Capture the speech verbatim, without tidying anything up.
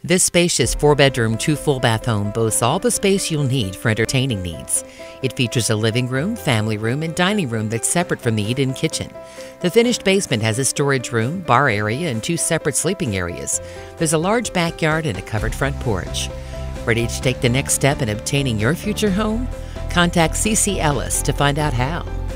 This spacious four-bedroom, two-full-bath home boasts all the space you'll need for entertaining needs. It features a living room, family room, and dining room that's separate from the eat-in kitchen. The finished basement has a storage room, bar area, and two separate sleeping areas. There's a large backyard and a covered front porch. Ready to take the next step in obtaining your future home? Contact CeCe Ellis to find out how.